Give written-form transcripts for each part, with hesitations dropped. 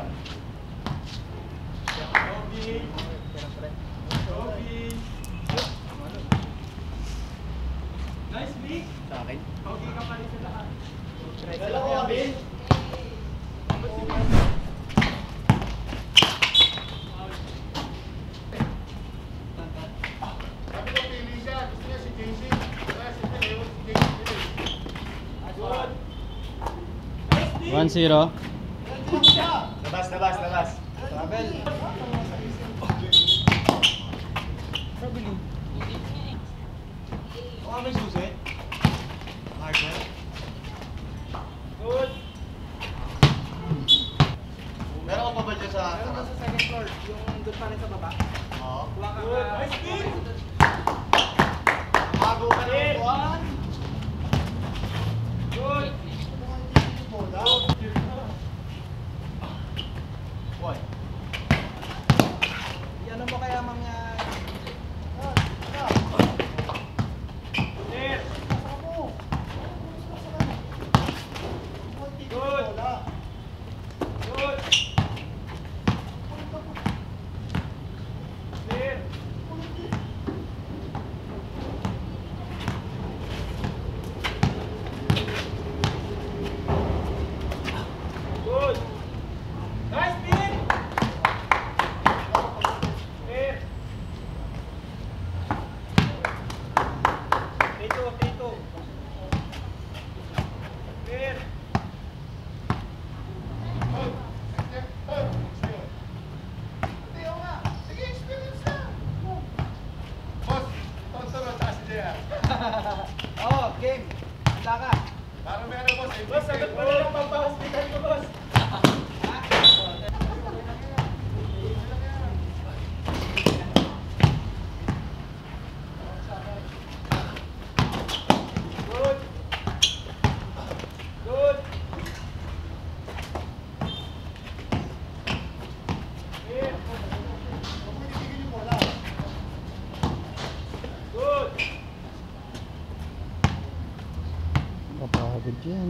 Nice week. Sa akin. Okay ka pa rin sa lahat. Dalawa kami. Sabi ko pili siya. Gusto niya si JC. Kaya si Leo, si JC pili. 1-0. Labas. Travel. Baka may susi. Marcel. Good. Meron ka pa ba dyan sa... Meron ba sa second floor? Yung doon pa rin sa baba? Oo. Kuha ka Good. Nice kick. Bago ka na upuan. Good. Boy. Ano mo kaya mga... Clear. Good. Good. Clear. Good. Nice spin. Clear. Tito. Clear. Sige, experience na. Boss, tonton sa si JR. Oo, game. Handa ka. Parang may ano boss. Boss, sagot mo na lang pagpa-hospital ko, boss. Good. Good. Clear. Good. Kapagod yan.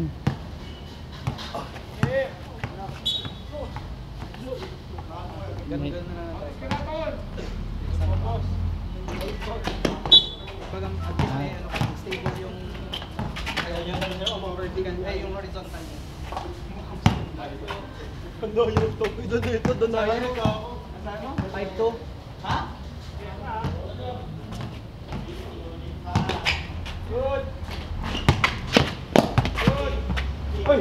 Clear. Ganun na lang tayo. Kinakaon. Boss. Pag ang at least may ano, stable yung... vertical, yung horizontal niya. Doon na yun. 5-2. Ha? Good. Good. Uy.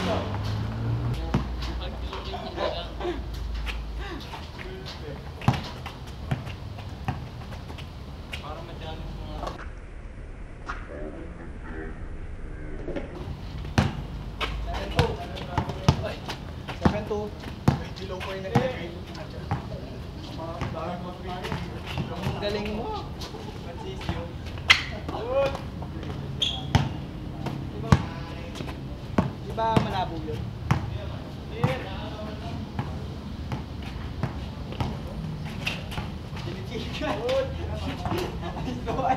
Para madami mga 7-2. Medyo low pa yung nag-grade. Ang galing mo. Francisco. Good. Di ba malabo yun? Clear. Dinichikan. Good. Score.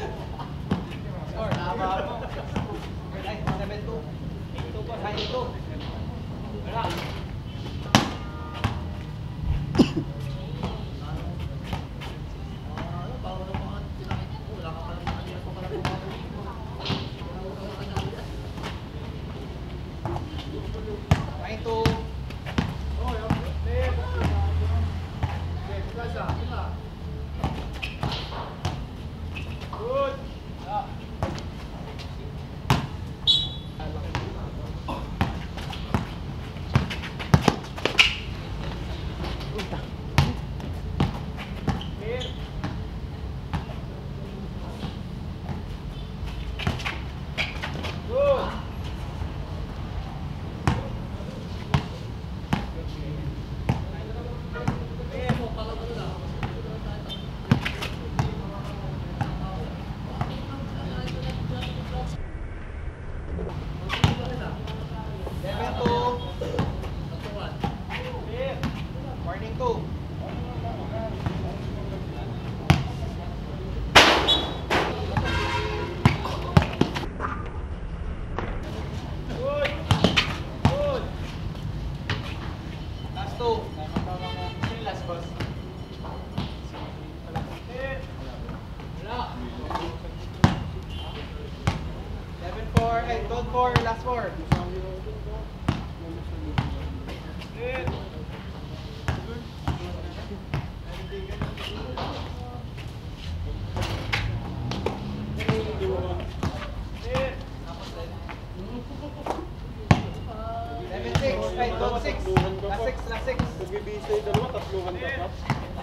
Tama mo. Ay, 7-2. 2 pa. 5-2. Wala. Clear. last 2. Sino last boss? Wala. 11-4, eh, 12-4, last 4. Last 6. Magbibisa yung dalawa, tatluhan ka pa.